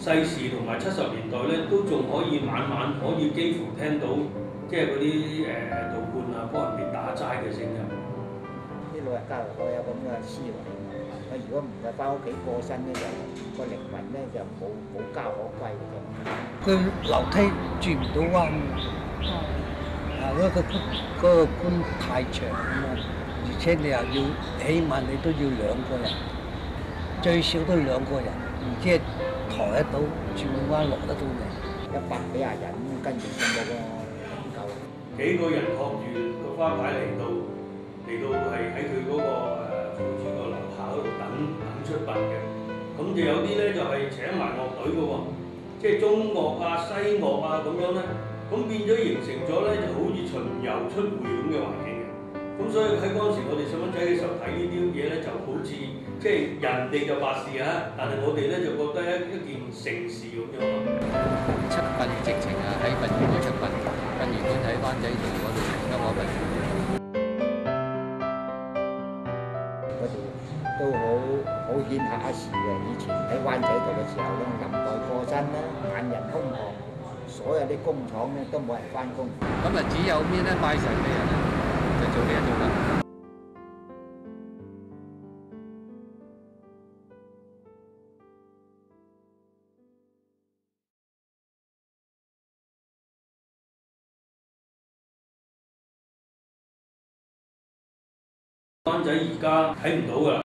世事同埋70年代咧，都仲可以晚晚可以幾乎聽到即係嗰啲道觀啊幫人哋打齋嘅聲音。 啲老人家我有咁嘅思維，如果唔係翻屋企過身咧，就個靈魂咧就冇家可歸嘅啫。 佢樓梯轉唔到彎，因為個棺太長啊嘛，而且你又要起碼你都要2個人，最少都2個人，而且抬得到轉彎落得到嚟 100幾廿人跟住上到個唔夠。 幾個人托住個花牌嚟到係喺佢嗰個扶住個樓下嗰度等出殯嘅，咁就有啲咧就係請埋樂隊嘅喎，即係中樂啊、西樂啊咁樣咧，咁變咗形成咗咧就好似巡遊出會咁嘅環境嘅，咁所以喺嗰陣時我哋細蚊仔嘅時候睇呢啲嘢咧就好似即係人哋就話事啊，但係我哋咧就覺得一件盛事咁樣咯。 出殯直情啊喺殯儀館出殯，殯儀館喺灣仔道嗰度香港殯。 都好顯赫一時嘅。以前喺灣仔度嘅時候咧，林黛過身啦，萬人空巷，所有啲工廠咧都冇人翻工。 咁啊，只有咩咧拜神嘅人咧，就做呢一種啦。 灣仔而家睇唔到㗎啦。